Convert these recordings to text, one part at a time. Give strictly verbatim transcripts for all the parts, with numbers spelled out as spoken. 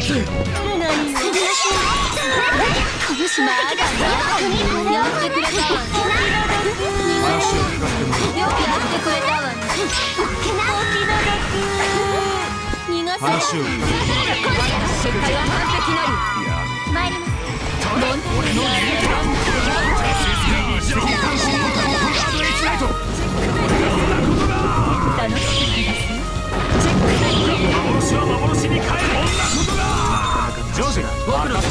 しまあがやってくれたわね。 話を聞かせてもらう。 よくやってくれたわね。逃がせ。 話を聞かせてもらう。 世界は完璧なり。参ります。 俺の流儀だ。 楽しかったですよ。 幻は幻に変える。こんなことだ。ジョージ、僕の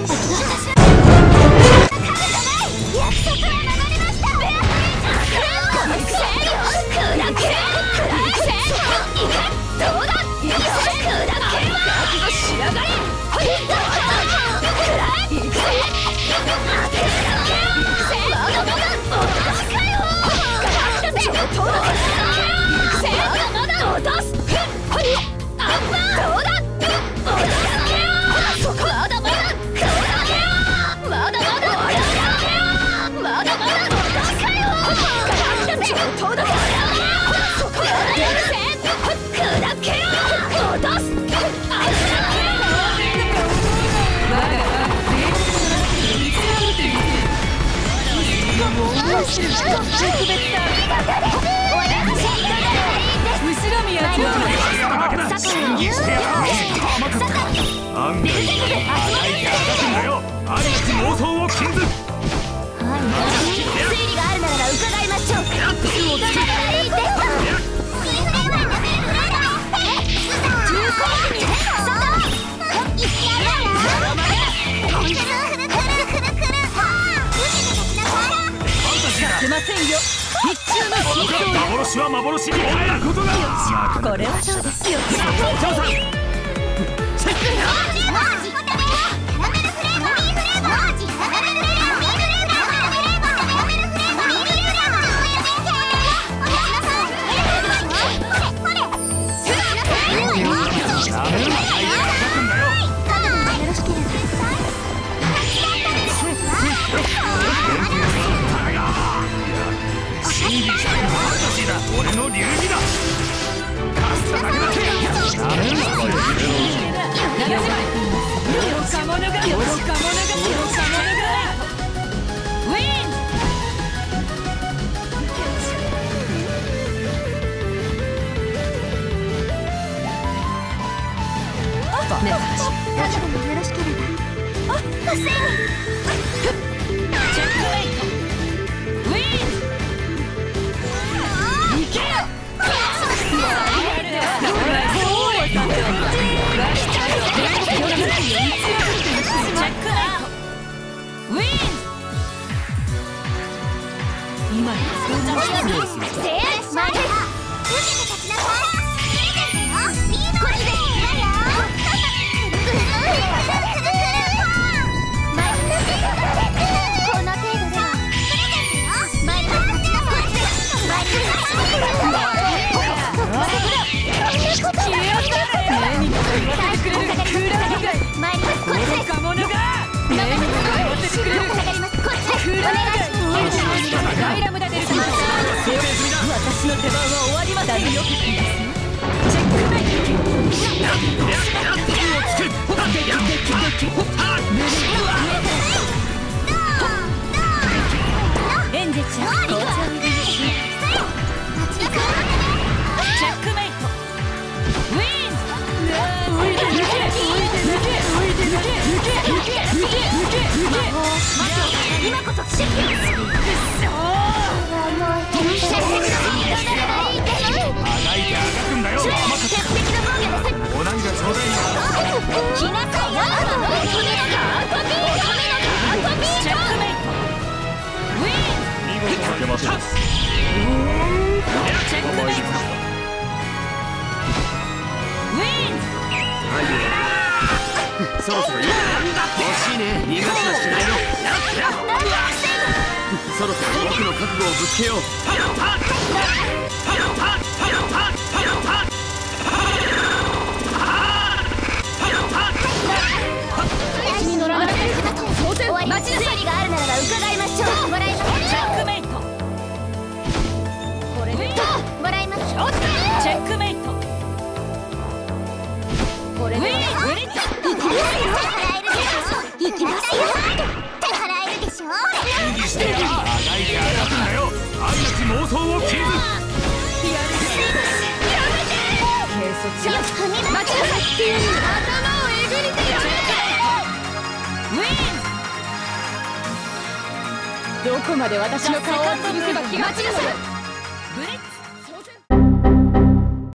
幻は幻に変えることが。 これはそうですよ。 ジョーさん。俺の流儀だ。カスタだけだ。ダメだ。愚か者が、愚か者が、愚か者が。ウィン。ね、よろしければ。あ、フセイ。チェックメイト。ウィン。私の出番は終わりませんよ。チェックメイト。エンジェちゃん、紅茶を入れます。チェックメイト。ウィン。浮いて抜け、浮いて抜け、浮いて抜け、抜け、抜け、抜け、抜け、抜け。今こそチェック。そろそろいいか。欲しいね。逃がしはしないの。そろそろ僕の覚悟をぶつけよう。待ちなさいがあるならば伺いましょう。もらいます。チェックメイト。これでもらいます。チェックメイト。これでちゃ待ちなさい。頭をえぐりてよ。 ウィン。どこまで私の顔を潰せば気が済むのよ。